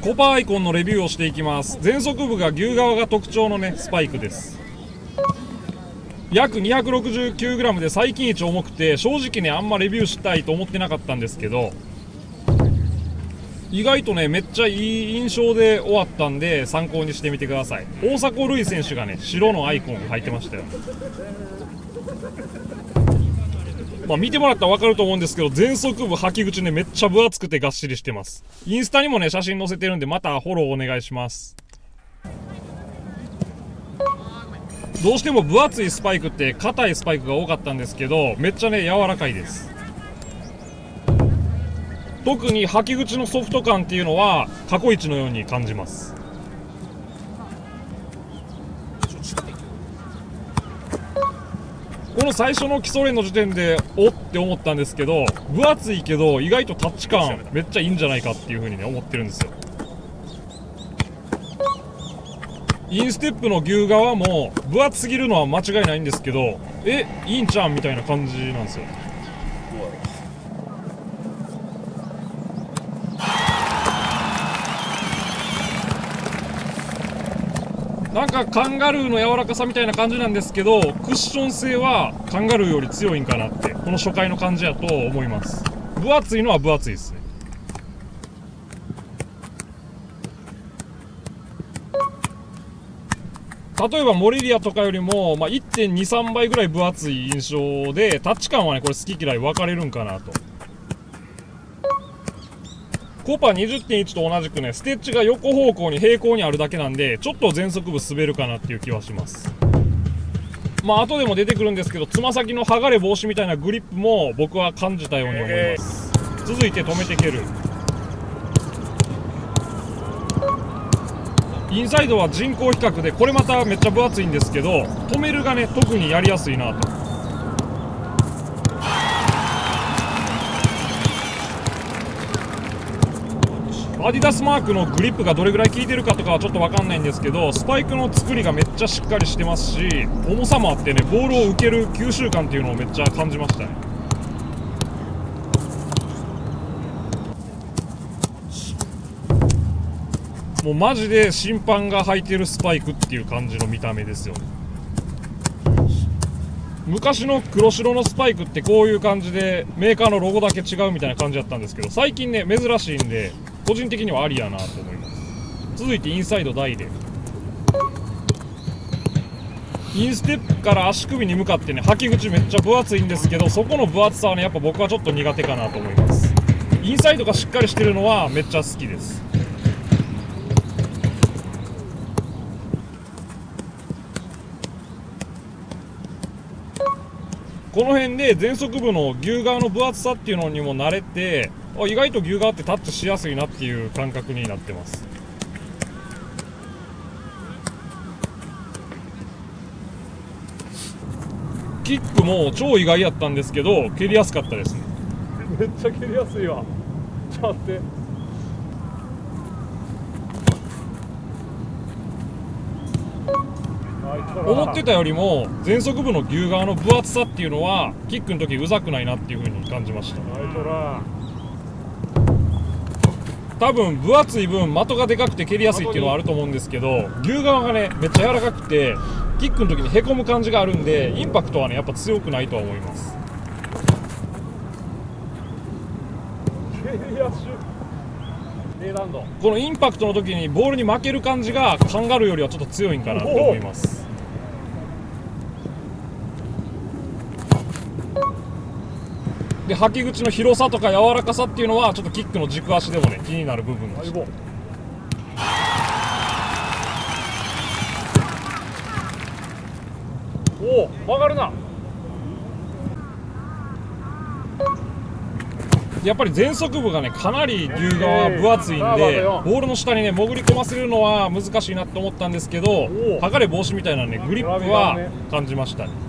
コパアイコンのレビューをしていきます。前足部が牛側が特徴のねスパイクです。約 269g で最近一重くて、正直ねあんまレビューしたいと思ってなかったんですけど、意外とねめっちゃいい印象で終わったんで参考にしてみてください。大迫塁選手がね白のアイコン履いてましたよ。見てもらったら分かると思うんですけど、前足部履き口ねめっちゃ分厚くてがっしりしてます。インスタにもね写真載せてるんで、またフォローお願いします。どうしても分厚いスパイクって硬いスパイクが多かったんですけど、めっちゃね柔らかいです。特に履き口のソフト感っていうのは過去一のように感じます。この最初の基礎練の時点でおって思ったんですけど、分厚いけど意外とタッチ感めっちゃいいんじゃないかっていう風にね思ってるんですよ。インステップの牛側も分厚すぎるのは間違いないんですけど、いいんちゃうんみたいな感じなんですよ。なんかカンガルーの柔らかさみたいな感じなんですけど、クッション性はカンガルーより強いんかなって、この初回の感じやと思います。分厚いのは分厚いですね。例えばモレリアとかよりも、1.2、3倍ぐらい分厚い印象で、タッチ感はねこれ好き嫌い分かれるんかなと。コパ 20.1 と同じくねステッチが横方向に平行にあるだけなんで、ちょっと前足部滑るかなっていう気はします。後でも出てくるんですけど、つま先の剥がれ防止みたいなグリップも僕は感じたように思います。続いて止めて蹴る。インサイドは人工比較でこれまためっちゃ分厚いんですけど、止めるがね特にやりやすいなと。アディダスマークのグリップがどれぐらい効いてるかとかはちょっと分かんないんですけど、スパイクの作りがめっちゃしっかりしてますし、重さもあってねボールを受ける吸収感っていうのをめっちゃ感じましたね。もうマジで審判が履いてるスパイクっていう感じの見た目ですよね。昔の黒白のスパイクってこういう感じでメーカーのロゴだけ違うみたいな感じだったんですけど、最近ね珍しいんで個人的にはありやなと思います。続いてインサイド大でインステップから足首に向かってね履き口めっちゃ分厚いんですけど、そこの分厚さはねやっぱ僕はちょっと苦手かなと思います。インサイドがしっかりしてるのはめっちゃ好きです。この辺で前足部の牛側の分厚さっていうのにも慣れて、意外と牛側ってタッチしやすいなっていう感覚になってます。キックも超意外やったんですけど蹴りやすかったですね。めっちゃ蹴りやすいわ。ちょっと待って。思ってたよりも前足部の牛側の分厚さっていうのはキックの時うざくないなっていう風に感じました。多分分厚い分的がでかくて蹴りやすいっていうのはあると思うんですけど、牛側がねめっちゃ柔らかくてキックの時にへこむ感じがあるんで、インパクトはねやっぱ強くないとは思います。このインパクトの時にボールに負ける感じがカンガルーよりはちょっと強いんかなと思います。で履き口の広さとか柔らかさっていうのはちょっとキックの軸足でもね気になる部分でした。おお曲がるな。やっぱり前足部がねかなり牛側分厚いんで、ボールの下にね潜り込ませるのは難しいなと思ったんですけど、剥がれ防止みたいなねグリップは感じましたね。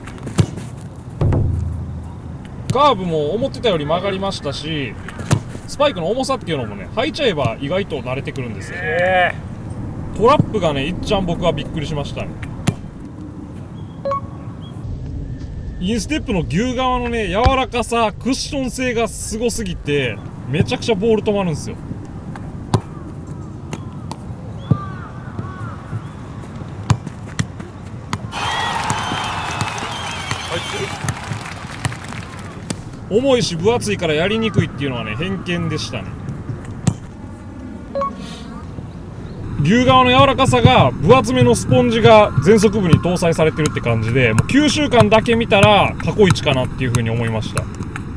カーブも思ってたより曲がりましたし、スパイクの重さっていうのもね履いちゃえば意外と慣れてくるんですよ。トラップがねいっちゃん僕はびっくりしましたね。インステップの牛側のね柔らかさ、クッション性がすごすぎてめちゃくちゃボール止まるんですよ。 重いし分厚いからやりにくいっていうのはね、偏見でしたね。牛側の柔らかさが分厚めのスポンジが前足部に搭載されてるって感じで、もう吸収感だけ見たら過去一かなっていう風に思いました。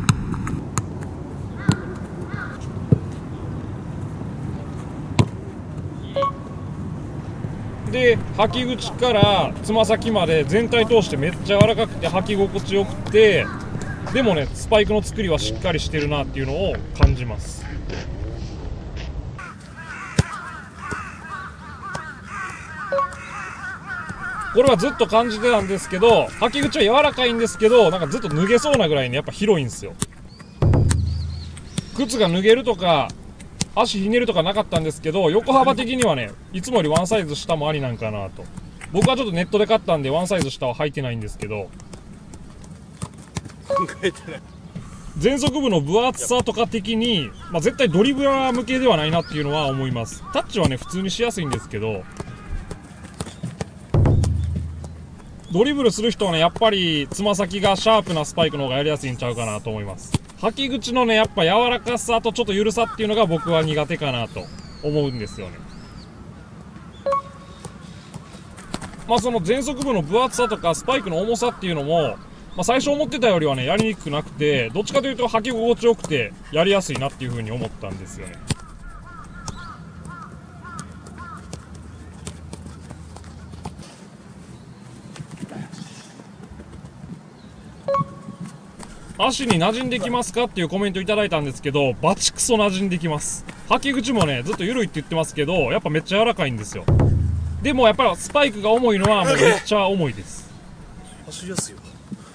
で、履き口からつま先まで全体通してめっちゃ柔らかくて履き心地よくて、でもねスパイクの作りはしっかりしてるなっていうのを感じます。これはずっと感じてたんですけど、履き口は柔らかいんですけど、なんかずっと脱げそうなぐらいにやっぱ広いんですよ。靴が脱げるとか足ひねるとかなかったんですけど、横幅的にはねいつもよりワンサイズ下もありなんかなと。僕はちょっとネットで買ったんでワンサイズ下は履いてないんですけど、 考えてない。 前足部の分厚さとか的に、絶対ドリブラー向けではないなっていうのは思います。タッチはね普通にしやすいんですけど、ドリブルする人はねやっぱりつま先がシャープなスパイクの方がやりやすいんちゃうかなと思います。履き口のねやっぱ柔らかさとちょっと緩さっていうのが僕は苦手かなと思うんですよね。その前足部の分厚さとかスパイクの重さっていうのも、最初思ってたよりはねやりにくくなくて、どっちかというと履き心地よくてやりやすいなっていう風に思ったんですよね。足に馴染んできますかっていうコメントいただいたんですけど、バチクソ馴染んできます。履き口もねずっと緩いって言ってますけど、やっぱめっちゃ柔らかいんですよ。でもやっぱりスパイクが重いのはもうめっちゃ重いです。 走りやすいよ。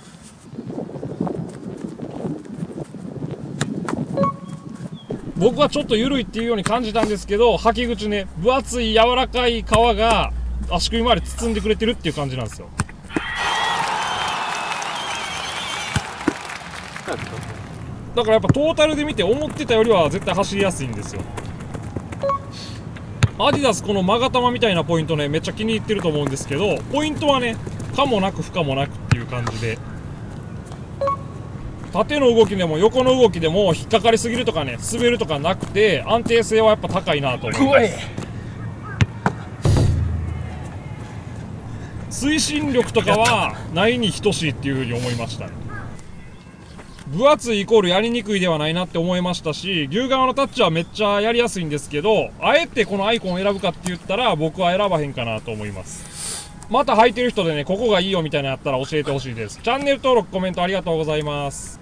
僕はちょっと緩いっていうように感じたんですけど、履き口ね分厚い柔らかい皮が足首まで包んでくれてるっていう感じなんですよ。だからやっぱトータルで見て思ってたよりは絶対走りやすいんですよ。アディダスこの勾玉みたいなポイントねめっちゃ気に入ってると思うんですけど、ポイントはね可もなく不可もなくっていう感じで、縦の動きでも横の動きでも引っかかりすぎるとかね滑るとかなくて、安定性はやっぱ高いなと思います。推進力とかはないに等しいっていうふうに思いましたね。分厚いイコールやりにくいではないなって思いましたし、牛側のタッチはめっちゃやりやすいんですけど、あえてこのアイコンを選ぶかって言ったら僕は選ばへんかなと思います。また履いてる人でねここがいいよみたいなのあったら教えてほしいです。チャンネル登録コメントありがとうございます。